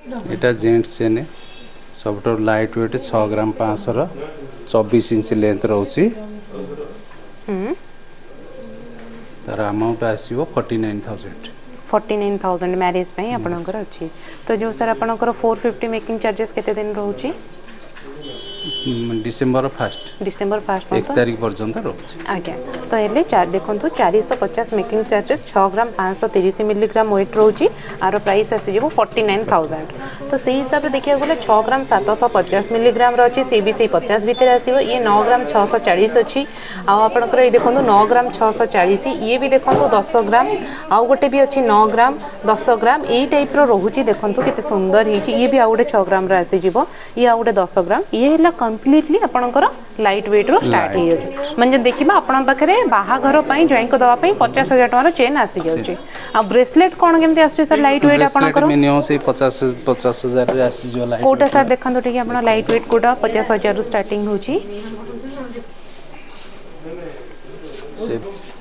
एटा gents chain सब light weight 6 gram 500 24 inch length रोची तार अमाउंट आसीबो 49,000 मैरिज पे आपनकर अछि तो जो सर आपनकर 450 मेकिंग चार्जेस केते दिन रहउची डिसेंबर 1 1 तारीख पर्यंत रोची आज्ञा तो हेले चार देखंतु 450 making charges 6 gram 530 milligram weight रोची आरो प्राइस आसी जेबो 49,000 तो सही हिसाब रे देखिया गेले 6 ग्राम 750 मिलीग्राम रो अछि सी बी से 50 भीतर आसीबो ये 9 ग्राम 640 अछि आ आपनकर ए देखंतु 9 ग्राम 640 ये भी देखंतु 10 ग्राम आ गोटे भी अछि 9 ग्राम 10 ग्राम ए टाइप रो रहउची देखंतु केते सुंदर हिची ये भी आ गोटे 6 ग्राम रो आसी जेबो ये आ गोटे 10 ग्राम ये हेला कंप्लीटली आपनकर लाइट वेट रो स्टार्ट हे जाउची म्हणजे देखिबा आपन पाखरे बाहाघर पई जॉइन को दवा पई 50,000 टका चेन आसी जाउची आ ब्रेसलेट कोन केमते आसी सर लाइट वेट आपनकर मिनिमम से 50,000 रे आसी जो लाइट कोटा सर देखंतु टिके आपन लाइट वेट कोटा 50,000 रो स्टार्टिंग होची से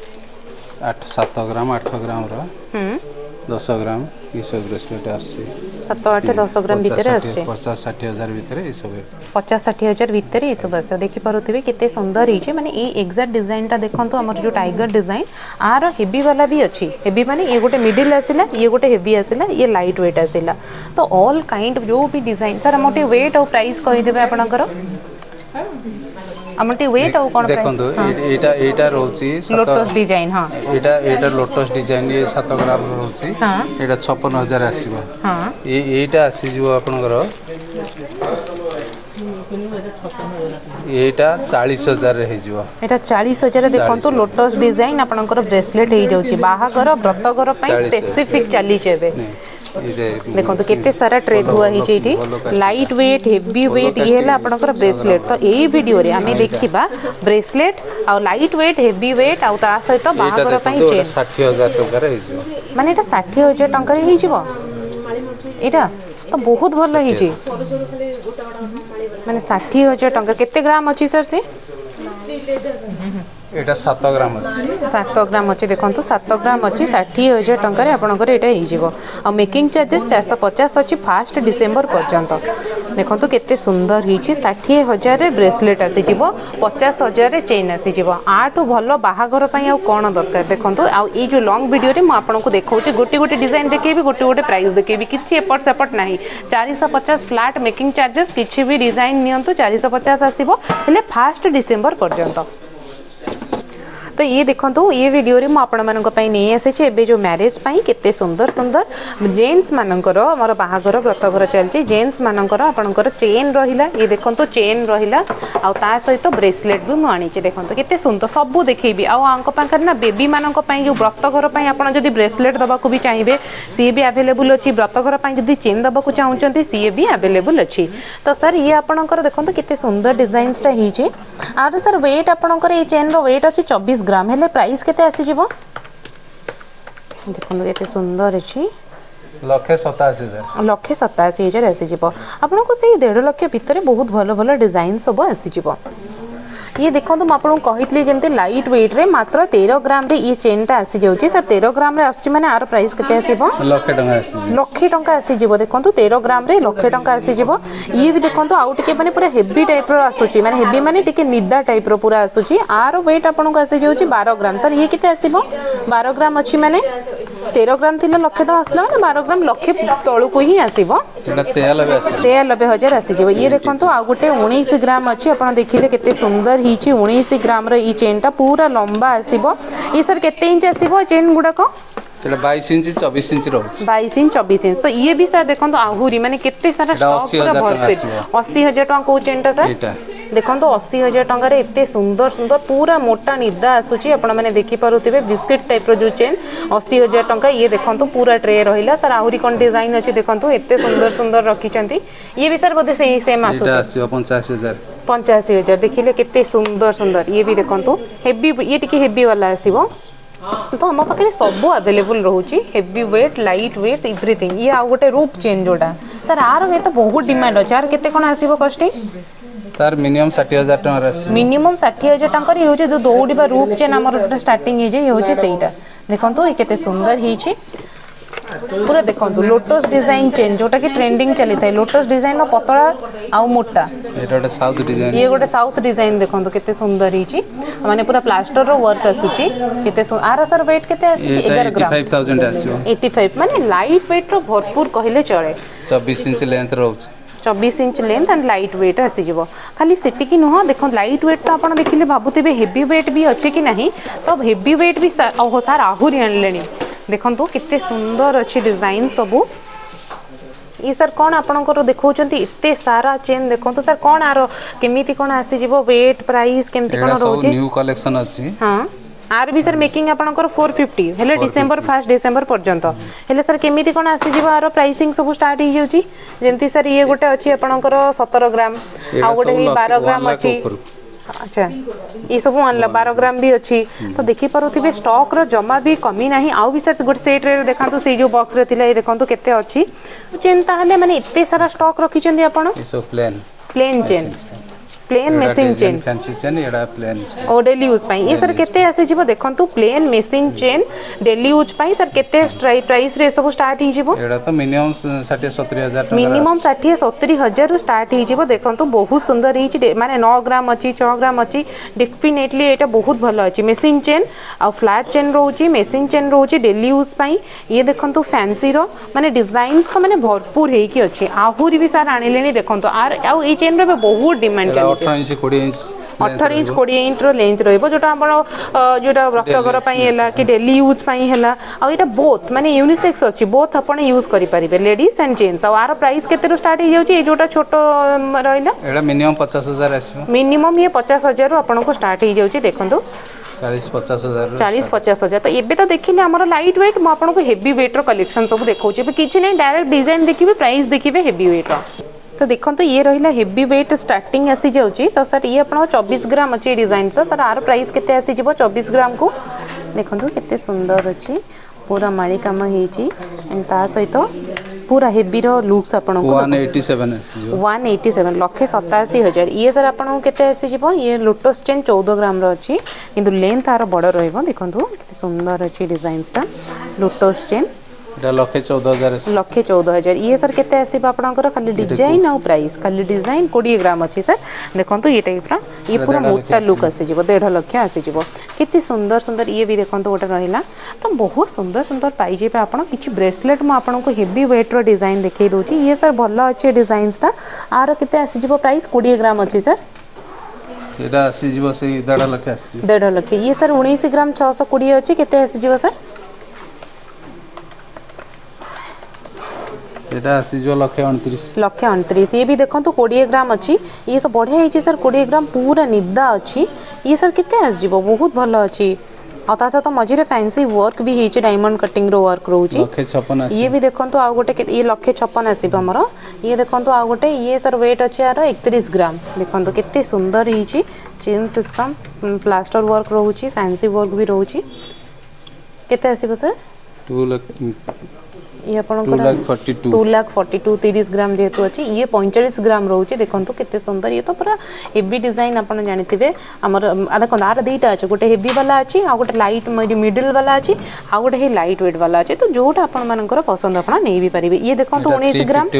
7 ग्राम 8 ग्राम रो 10 ग्राम ये सब ब्रेसलेट आसी 7 8 10 ग्राम भीतर आसी 50-60 हजार भीतर ये सब 50-60 हजार भीतर ये सब आसी देखि पारुथिबे केते सुंदर हिचे माने ए एग्जैक्ट डिजाइन ता देखंतु हमर जो टाइगर डिजाइन आर हेवी वाला भी अछि हेवी माने ये गोटे मिडिल आसीला ये गोटे हेवी आसीला ये लाइट वेट आसीला तो ऑल काइंड जो भी डिजाइन सर मोटे वेट और प्राइस कहि देबे आपनकर हमटी वेट और कोन देखंतु एटा रोची लोटस डिजाइन हां एटा लोटस डिजाइन ये 7 ग्राम रोची हां एटा 56,000 आसीबो हां एटा आसी जो आपनकर एटा 40,000 रे हे जिवो एटा 40,000 देखंतु लोटस डिजाइन आपनकर ब्रेसलेट हे जाउची बाहागर व्रतगर पई स्पेसिफिक चली जेबे देखो केते सारा ट्रे धुआ ही चीटी लाइट वेट हेवी वेट ये है आपनकर ब्रेसलेट तो एई वीडियो रे हमें देखिबा ब्रेसलेट आ लाइट वेट हेवी वेट आ ता सहित बाहागर पई चेन 60,000 टका रे हिजो माने एटा 60,000 टका रे हिजबो एटा तो बहुत भलो हिची माने 60,000 टका केते ग्राम अछि सर से एटा 7 ग्राम अछि 7 ग्राम अछि देखंतु 7 ग्राम अछि 60,000 टका रे आपनकर एटा हि जिवो आ मेकिंग चार्जेस 450 अछि 1 डिसेंबर पर्यंत देखंतु केते सुंदर हिची 60,000 रे ब्रेसलेट आसी जिवो 50,000 रे चेन आसी जिवो आठु भलो बाहागर पई आ कोन दरकार देखंतु आ ए जो लॉन्ग वीडियो रे म आपनको देखौची गोटी गोटी डिजाइन देखेबी गोटी गोटी प्राइस देखेबी किछि एपट सेपट नाही 450 फ्लैट मेकिंग चार्जेस किछि भी डिजाइन नियंतु 450 आसीबो हेले 1 डिसेंबर पर्यंत तो ये देखंतु ये वीडियो रे म आपण मानक पई नै आसे छै एबे जो मैरिज पई केते सुंदर सुंदर जेंट्स मानकर हमर बाहागर व्रतघर चलची जेंट्स मानकर आपनकर चेन रहिला ये देखंतु चेन रहिला आ ता सहित ब्रेसलेट भी म आनी छै देखंतु केते सुंदर सब देखेबी आ आंक पाखर ना बेबी मानक पई जो व्रतघर पई आपण जदी ब्रेसलेट दबा को भी चाहिबे सी भी अवेलेबल अछि व्रतघर पई जदी चेन दबा को चाहउचंती सी भी अवेलेबल अछि तो सर ये आपनकर देखंतु केते सुंदर डिजाइन्स ता ही छै आर सर वेट आपनकर ए चेन रो वेट अछि 24 ग्राम हेले प्राइस केते आसी जीवो देखो केते सुंदर अछि 187,000 आसी जीवो आपन को सेही 1.5 लाख भीतर बहुत भलो भलो डिजाइन सब आसी जीवो ये देखो तुम आपन कहितली जेमते लाइट वेट रे मात्र 13 ग्राम रे ये चेन ता आसी जाउची सर 13 ग्राम रे आसी माने आर प्राइस केते आसीबो लाख टंका आसी जीवो देखंतु 13 ग्राम रे लाख टंका आसी जीवो ये भी देखंतु आउट के माने पूरा हेवी टाइप रो आसुची माने हेवी माने टिके निदा टाइप रो पूरा आसुची आर वेट आपन को आसी जाउची 12 ग्राम सर ये केते आसीबो 12 ग्राम अछि माने 13 ग्राम थिले लाख टंका आसला ना 12 ग्राम लाख तळु को ही आसीबो 93,000 आसी जीवो ये देखंतु आ गुटे 19 ग्राम अछि आपन देखिले केते सुंदर हिची 19 ग्राम रो ई चेन ता पूरा लंबा आसीबो ये सर केते इंच आसीबो चेन गुडा को सेटा 22 इंच 24 इंच रहउछ 22 इंच 24 इंच तो ये भी सर देखंतु आहुरी माने केते सारा स्टॉक पूरा भरपूर 80,000 टका को चेन ता सर देखंतु 80,000 टका रे एते सुंदर सुंदर पूरा मोटा निदा आसुची आपण माने देखि पारुथिबे बिस्किट टाइप रो जो चेन 80,000 टका ये देखंतु पूरा ट्रे रहिला सर आहुरी कोन डिजाइन अछि देखंतु एते सुंदर सुंदर रखिचंती ये भी सर बोधे सेम आसुची 85,000 देखिले केते सुंदर सुंदर ये भी देखंतु हेवी ये टिके हेवी वाला आसीबो तो हम पाखे सब अवेलेबल रोची heavy weight light weight everything ये आ गोटे रूप चेन जोड़ा सर आर हे तो बहुत डिमांड अछि आर केते कोन आसीबो कॉस्टिंग तार मिनिमम 60,000 टका मिनिमम 60,000 टका रे होचे जो दौड़ीबा रूप चेन हमर स्टार्टिंग हे जे होचे सेटा देखंतु ए केते सुंदर हिची पूरा देखंतु लोटस डिजाइन चेन जोटा कि ट्रेंडिंग चली थाए लोटस डिजाइन पतला आउ मोटा एटा साउथ डिजाइन ये गोटे साउथ डिजाइन देखंतु केते सुंदर हिची माने पूरा प्लास्टर रो वर्क आसुची केते आर सर वेट केते आसी 11 ग्राम 85000 आसीबो 85 माने लाइट वेट रो भरपूर कहले चले 24 इंच लेंथ रहउछ 24 inch length and light weight आसीजिवो खाली सेति कि नुह देखो लाइट वेट तो आपण देखिले भाबुतिबे हेवी वेट भी अछि कि नहीं तो हेवी वेट भी ओहो सार आहुरी आनलेनी देखंतु कितने सुंदर अच्छी डिजाइन सबू ये सर कौन आपनकर देखौचंती इत्ते सारा चेन देखंतु सर कौन आरो केमिति कोन आसी जिवो वेट प्राइस केमिति कोन रहउची न्यू कलेक्शन अछि हां आर भी सर मेकिंग आपनकर 450 हेले डिसेंबर 1 डिसेंबर पर्यंत हेले सर केमिति कोन आसी जिवो आरो प्राइसिंग सब स्टार्ट ही जाउची जेंति सर ये गोटे अछि आपनकर 17 ग्राम आ गोटे 12 ग्राम अछि अच्छा ये सब 12 ग्राम भी अच्छी तो देखि पारुथिबे स्टॉक रो जमा भी कमी नाही आउ भी सर गोटे सेट रे देखांतु से जो बॉक्स रे थिला ए देखांतु केते अच्छी चेन ताहले माने इत्ते सारा स्टॉक रखी चंदी आपण ये सब प्लेन चेन प्लेन मेसिंग चेन फैंसी चेन एडा प्लेन ओ डेली यूज पई ये सर केते आसे जिवो देखंतु प्लेन मेसिंग चेन डेली यूज पई सर केते प्राइस रे सब स्टार्ट ही जिवो एडा तो मिनिमम 60-70,000 मिनिमम 60-70,000 स्टार्ट ही जिवो देखंतु बहुत सुंदर ही माने 9 ग्राम अछि 6 ग्राम अछि डेफिनेटली एटा बहुत भलो अछि मेसिंग चेन आ फ्लैट चेन रहउची मेसिंग चेन रहउची डेली यूज पई ये देखंतु फैंसी रो माने डिजाइन्स तो माने भरपूर हेई की अछि आहुरी भी सार आनिलेनी देखंतु आर आ ए चेन रे बहुत demand 18 inch 20 inch 18 inch 20 inch रो लेंथ रहइबो जोटा आपण जोटा व्रतगर पई हैला कि डेली यूज पई हैला आ एटा बोथ माने यूनिसेक्स अछि बोथ आपण यूज करि परिबे लेडीज एंड जेंट्स आ आरो प्राइस केते रो स्टार्ट ही जाउची ए जोटा छोटो रहइला एटा मिनिमम 50,000 आसीबो मिनिमम ये 50,000 रो आपण को स्टार्ट ही जाउची देखंतु 40-50,000 तो एबे तो देखिले हमर लाइट वेट म आपण को हेवी वेट रो कलेक्शन सब देखौची किछि नै डायरेक्ट डिजाइन देखिबे प्राइस देखिबे हेवी वेट रो तो देखो तो ये रहिला हेवी वेट स्टार्टिंग आसी जाउची तो सर ये आपण 24 ग्राम अछि डिजाइन सर तार आर प्राइस केते आसी जिवो 24 ग्राम को देखंतु केते सुंदर अछि पूरा माळी काम हेची एंड ता सहित पूरा हेवी रो लुक्स आपण को 187 आसी जो 187 लाख 87,000 ये सर आपण को केते आसी जिवो ये लोटस चेन 14 ग्राम रो अछि किंतु लेंथ तार बड़ रहइबो देखंतु केते सुंदर अछि डिजाइन्स ता लोटस चेन एटा 1,14,000 ये सर केते आसीबा आपनकर खाली डिजाइन आ प्राइस खाली डिजाइन 20 ग्राम अछि सर देखंतु ये टाइप रा ये पूरा मोटा लुक आसी जिवो 1.5 लाख आसी जिवो केते सुंदर सुंदर ये भी देखंतु ओटा रहिला तो बहुत सुंदर सुंदर पाई जेबे आपण किछि ब्रेसलेट म आपण को हेवी वेट रो डिजाइन देखै दोची ये सर भलो अछि डिजाइन्स ता आरो केते आसी जिवो प्राइस 20 ग्राम अछि सर एटा आसी जिवो से 1.5 लाख आसी 1.5 लाख ये सर 19 ग्राम 620 अछि केते आसी जिवो सर एटा आसी जो 1,29 ये भी देखो तो 20 ग्राम अच्छी ये सब बढ़िया है सर 20 ग्राम पूरा निदा अच्छी ये सर कितने आस जीवो बहुत भलो अच्छी आ ता सहित मझिरे फैंसी वर्क भी हेची डायमंड कटिंग रो वर्क रोची 156 ये भी देखो तो आ गोटे ये 156 आसीबो हमर ये देखो तो आ गोटे ये सर वेट अछि यार 31 ग्राम देखो तो कितने सुंदर हेची चेन सिस्टम प्लास्टर वर्क रोची फैंसी वर्क भी रोची केते आसीबो सर 2 लाख ये आपनकर 2,42,000 30 ग्राम जेतु अछि ये 45 ग्राम रहउची देखंतु केते सुंदर ये तो पूरा हेवी डिजाइन आपन जानिथिबे हमर आधा कोनार देइटा अछि गोटे हेवी वाला अछि आ गोटे लाइट मिडिल वाला अछि आ गोटे हे लाइट वेट वाला अछि तो जोटा आपन मानकर पसंद आपन नै भी परिबे ये देखंतु 19 ग्राम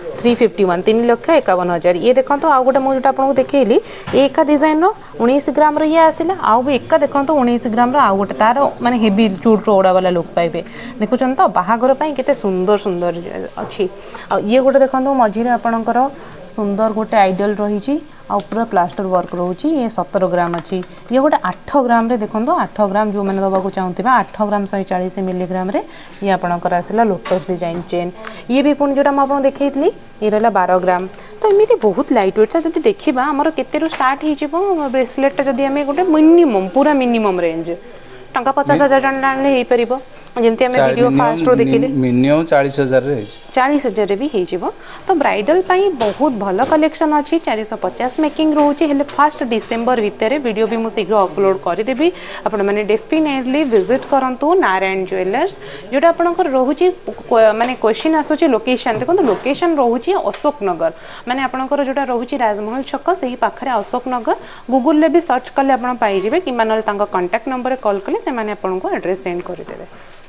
351 3,51,000 ये देखंतु आ गोटे मु जोटा आपन को देखेली एका डिजाइन रो 19 ग्राम रो ये आसिला आ भी एका देखंतु 19 ग्राम रो आ गोटे तार माने हेवी चूट रो ओडा वाला लुक पाइबे देखुचन तो बाहागर पई केते सुंदर सुंदर अछि आ ये गोटे देखंतु मझिरे आपनकर सुंदर गोटे आइडियल रही आ पूरा प्लास्टर वर्क रोची ये 17 ग्राम अच्छी ये गोटे 8 ग्राम रे देखो 8 ग्राम जो मैंने दबा चाहूँ 8 ग्राम 140 मिलीग्राम रे ये आपणकर आसला लोटस डिजाइन चेन ये भी पुणी जोटा मुझे देखी ये रहा 12 ग्राम तो एमती बहुत लाइट वेट जब देखा आमर के स्टार्ट हो ब्रेसलेट जब आम गोटे मिनिमम पूरा मिनिमम रेंज टंका 50,000 आनले हो पार जमती आम वीडियो फास्ट रो देखिले मिनिमम 40,000 रे 40,000 भी हो जिवो तो ब्राइडल पाई बहुत भलो कलेक्शन अच्छी 450 मेकिंग रोचे हेले फर्स्ट डिसेंबर भितर वीडियो भी मु शीघ्र अपलोड कर देबी आपण माने डेफिनेटली विजिट करंतु नारायण ज्वेलर्स जोटा आपनकर रहूची माने क्वेश्चन आसुची लोकेशन देखो लोकेशन रहूची अशोक नगर माने आपनकर जोटा रहूची राजमहल छक सही पाखरे अशोक नगर गूगल ले भी सर्च करले आपण पाई जिवे कि मानल तांका कांटेक्ट नंबर कॉल करले से माने आपनको एड्रेस सेंड कर देबे।